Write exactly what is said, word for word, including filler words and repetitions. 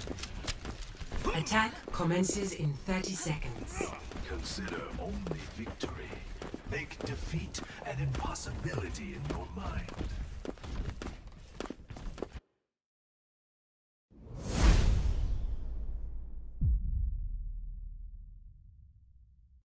Attack commences in thirty seconds. Consider only victory. Make defeat an impossibility in your mind.